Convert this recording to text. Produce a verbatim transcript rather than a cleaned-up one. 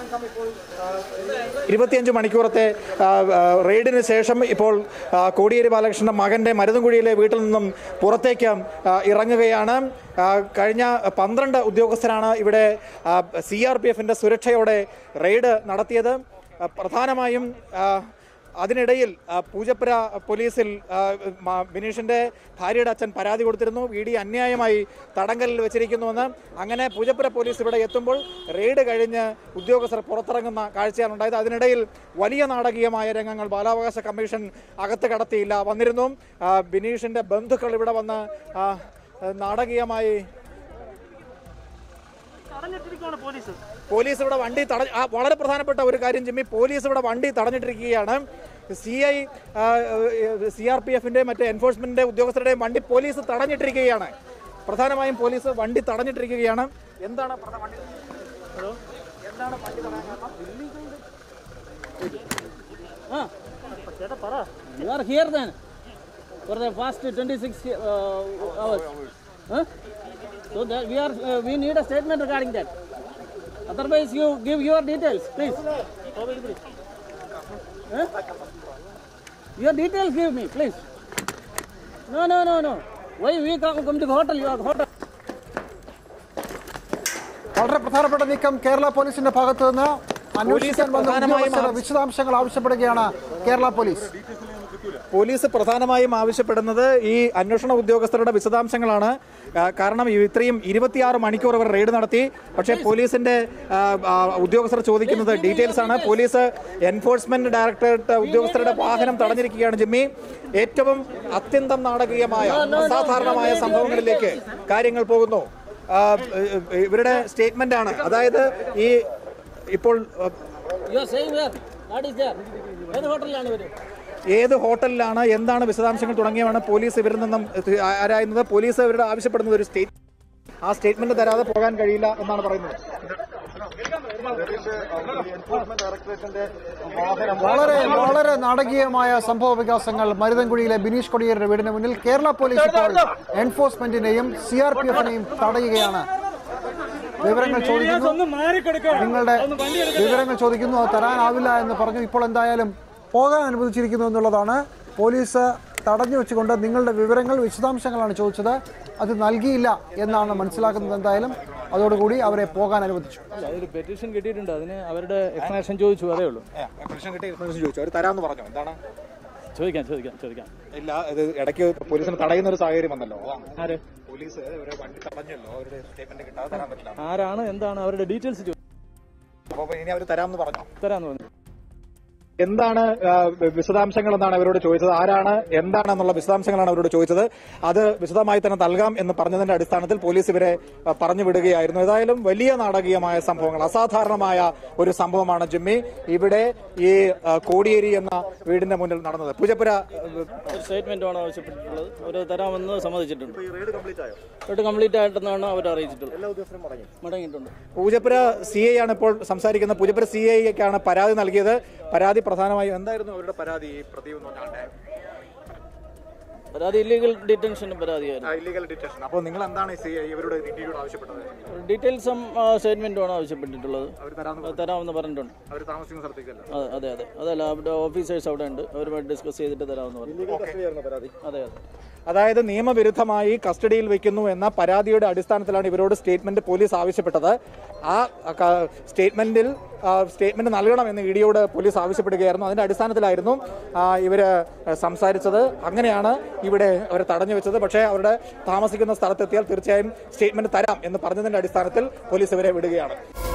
ഇരുപത്തിയഞ്ച് മണിക്കൂറത്തെ റെയ്ഡിന് ശേഷം ഇപ്പോൾ കോടിയേരി ബാലകൃഷ്ണന്റെ മകന്റെ മരുതൻകുഴിയിലെ വീട്ടിൽ നിന്നും പുറത്തേക്ക് ഇറങ്ങുകയാണ്. കഴിഞ്ഞ പന്ത്രണ്ട് ഉദ്യോഗസ്ഥരാണ് ഇവിടെ സി ആർ പി എഫിന്റെ സുരക്ഷയോടെ റെയ്ഡ് നടത്തിയത്. പ്രധാനമായും അതിനിടയിൽ പൂജപ്പുര പോലീസിൽ ബിനീഷിന്റെ ഭാര്യയുടെ അച്ഛൻ പരാതി കൊടുത്തിരുന്നു, വി ഡി അന്യായമായി തടങ്കലിൽ വെച്ചിരിക്കുന്നുവെന്ന്. അങ്ങനെ പൂജപ്പുര പോലീസ് ഇവിടെ എത്തുമ്പോൾ റെയ്ഡ് കഴിഞ്ഞ് ഉദ്യോഗസ്ഥർ പുറത്തിറങ്ങുന്ന കാഴ്ചയാണ് ഉണ്ടായത്. അതിനിടയിൽ വലിയ നാടകീയമായ രംഗങ്ങൾ ബാലാവകാശ കമ്മീഷൻ അകത്ത് കടത്തിയില്ല വന്നിരുന്നു. ബിനീഷിന്റെ ബന്ധുക്കൾ ഇവിടെ വന്ന് നാടകീയമായി പോലീസ് ഇവിടെ വണ്ടി തട വളരെ പ്രധാനപ്പെട്ട ഒരു കാര്യം ജിമ്മി, പോലീസ് ഇവിടെ വണ്ടി തടഞ്ഞിട്ടിരിക്കുകയാണ്. C I C R P എഫിന്റെ മറ്റേ എൻഫോഴ്സ്മെന്റിന്റെ ഉദ്യോഗസ്ഥരുടെയും വണ്ടി പോലീസ് തടഞ്ഞിട്ടിരിക്കുകയാണ്. പ്രധാനമായും പോലീസ് വണ്ടി തടഞ്ഞിട്ടിരിക്കുകയാണ്. എന്താണ് എന്താണ് വണ്ടി തടയാൻ So that we are uh, we need a statement regarding that. Otherwise, you give your details, please. Huh? Your details, give me, please. No, no, no, no. Why we come, come to the hotel? You are hotel. വളരെ പ്രധാനപ്പെട്ട നീക്കം കേരള പോലീസിന്റെ ഭാഗത്തു നിന്ന് അന്വേഷിക്കാൻ വന്ന വിശദാംശങ്ങൾ ആവശ്യപ്പെടുകയാണ് കേരള പോലീസ്. പോലീസ് പ്രധാനമായും ആവശ്യപ്പെടുന്നത് ഈ അന്വേഷണ ഉദ്യോഗസ്ഥരുടെ വിശദാംശങ്ങളാണ്. കാരണം ഇത്രയും ഇരുപത്തിയാറ് മണിക്കൂർ അവർ റെയ്ഡ് നടത്തി, പക്ഷേ പോലീസിന്റെ ഉദ്യോഗസ്ഥർ ചോദിക്കുന്നത് ഡീറ്റെയിൽസ് ആണ്. പോലീസ് എൻഫോഴ്സ്മെന്റ് ഡയറക്ടറേറ്റ് ഉദ്യോഗസ്ഥരുടെ വാഹനം തടഞ്ഞിരിക്കുകയാണ് ജിമ്മി. ഏറ്റവും അത്യന്തം നാടകീയമായ അസാധാരണമായ സംഭവങ്ങളിലേക്ക് കാര്യങ്ങൾ പോകുന്നു. ഇവരുടെ സ്റ്റേറ്റ്മെന്റ് ആണ്, അതായത് ഈ ഇപ്പോൾ ഏത് ഹോട്ടലിലാണ്, എന്താണ് വിശദാംശങ്ങൾ തുടങ്ങിയതാണ് പോലീസ് ഇവരിൽ നിന്നും ആരായുന്നത്. പോലീസ് ഇവരുടെ ആവശ്യപ്പെടുന്നത് ഒരു സ്റ്റേറ്റ് ആ സ്റ്റേറ്റ്മെന്റ് തരാതെ പോകാൻ കഴിയില്ല എന്നാണ് പറയുന്നത്. വളരെ വളരെ നാടകീയമായ സംഭവ വികാസങ്ങൾ മരുതൻകുഴിയിലെ ബിനീഷ് കൊടിയേരിയുടെ വീടിന് മുന്നിൽ. കേരള പോലീസ് ഇപ്പോൾ എൻഫോഴ്സ്മെന്റിനെയും സി ആർ പി എഫിനെയും തടയുകയാണ്. വിവരങ്ങൾ ചോദിക്കുന്നു, നിങ്ങളുടെ വിവരങ്ങൾ ചോദിക്കുന്നു, അത് തരാനാവില്ല എന്ന് പറഞ്ഞു. ഇപ്പോൾ എന്തായാലും പോകാൻ അനുവദിച്ചിരിക്കുന്നു എന്നുള്ളതാണ്. പോലീസ് തടഞ്ഞു വെച്ചുകൊണ്ട് നിങ്ങളുടെ വിവരങ്ങൾ വിശദാംശങ്ങളാണ് ചോദിച്ചത്, അത് നൽകിയില്ല എന്നാണ് മനസ്സിലാക്കുന്നത്. എന്തായാലും അതോടുകൂടി അവരെ പോകാൻ അനുവദിച്ചു. ഒരു പെറ്റീഷൻ കിട്ടിയിട്ടുണ്ട്, അതിന് അവരുടെ എക്സ്പ്ലനേഷൻ ചോദിച്ചു, അതേ ഉള്ളൂ. തരാമെന്ന് പറഞ്ഞു. എന്താണ് ചോദിക്കാം ചോദിക്കാം ചോദിക്കാം ഇല്ല, ഇത് ഇടയ്ക്ക് പോലീസിന് തടയുന്ന ഒരു സാഹചര്യം വന്നല്ലോ. ആര് പോലീസ് വണ്ടി തടഞ്ഞല്ലോ, അവരുടെ സ്റ്റേറ്റ്മെന്റ് കിട്ടാതെ തരാൻ പറ്റില്ല. ആരാണ്, എന്താണ് അവരുടെ ഡീറ്റെയിൽസ് ചോദിച്ചു. അപ്പൊ ഇനി അവർ തരാമെന്ന് പറഞ്ഞു. തരാമെന്ന് പറഞ്ഞു. എന്താണ് വിശദാംശങ്ങൾ എന്നാണ് അവരോട് ചോദിച്ചത്, ആരാണ് എന്താണെന്നുള്ള വിശദാംശങ്ങളാണ് അവരോട് ചോദിച്ചത്. അത് വിശദമായി തന്നെ നൽകാം എന്ന് പറഞ്ഞതിന്റെ അടിസ്ഥാനത്തിൽ പോലീസ് ഇവരെ പറഞ്ഞു വിടുകയായിരുന്നു. ഏതായാലും വലിയ നാടകീയമായ സംഭവങ്ങൾ, അസാധാരണമായ ഒരു സംഭവമാണ് ജിമ്മി ഇവിടെ ഈ കോടിയേരി എന്ന വീടിന്റെ മുന്നിൽ നടന്നത്. പൂജപ്പുര സ്റ്റേറ്റ്മെന്റ് ആണ് ആവശ്യപ്പെട്ടിട്ടുള്ളത്, അവർ തരാമെന്ന് സമ്മതിച്ചിട്ടുണ്ട്. റെയ്ഡ് കംപ്ലീറ്റ് ആയിട്ടെന്നാണ് അവർ അറിയിച്ചിട്ടുള്ളത്. എല്ലാ ഉദ്യോഗസ്ഥരും മടങ്ങിയിട്ടുണ്ട്. പൂജപ്പുര സി ഐ ആണ് ഇപ്പോൾ സംസാരിക്കുന്നത്. പൂജപ്പുര സി ഐക്കാണ് പരാതി നൽകിയത്. പരാതി പ്രധാനമായും എന്തായിരുന്നു അവരുടെ പരാതി? പ്രദീപ് എന്ന് പറഞ്ഞാൽ പരാതി ഇല്ലീഗൽ ഡിറ്റൻഷന് പരാതിയായിരുന്നു. Illegal detention. അപ്പോൾ നിങ്ങൾ എന്താണ് ഇവരുടെ ഡീറ്റെയിൽസ് ആവശ്യപ്പെട്ടത്? ഡീറ്റെയിൽസും സ്റ്റേറ്റ്മെന്റുമാണ് ആവശ്യപ്പെട്ടിട്ടുള്ളത്. തരാമെന്ന് പറഞ്ഞിട്ടുണ്ട്. അവർ താമസിക്കുന്ന സ്ഥലത്തേക്കല്ല? അതെ അതെ അതല്ല, അവിടെ ഓഫീസേഴ്സ് അവിടെ ഉണ്ട്, അവരുമായിട്ട് ഡിസ്കസ് ചെയ്തിട്ട് തരാമെന്ന് പറഞ്ഞു. അതെ അതെ അതായത് നിയമവിരുദ്ധമായി കസ്റ്റഡിയിൽ വെക്കുന്നു എന്ന പരാതിയുടെ അടിസ്ഥാനത്തിലാണ് ഇവരോട് സ്റ്റേറ്റ്മെന്റ് പോലീസ് ആവശ്യപ്പെട്ടത്. ആ സ്റ്റേറ്റ്മെന്റിൽ സ്റ്റേറ്റ്മെന്റ് നൽകണമെന്ന് ഇ ഡിയോട് പോലീസ് ആവശ്യപ്പെടുകയായിരുന്നു. അതിന്റെ അടിസ്ഥാനത്തിലായിരുന്നു ഇവര് സംസാരിച്ചത്. അങ്ങനെയാണ് ഇവിടെ അവരെ തടഞ്ഞു വെച്ചത്. പക്ഷേ അവരുടെ താമസിക്കുന്ന സ്ഥലത്തെത്തിയാൽ തീർച്ചയായും സ്റ്റേറ്റ്മെന്റ് തരാം എന്ന് പറഞ്ഞതിന്റെ അടിസ്ഥാനത്തിൽ പോലീസ് ഇവരെ വിടുകയാണ്.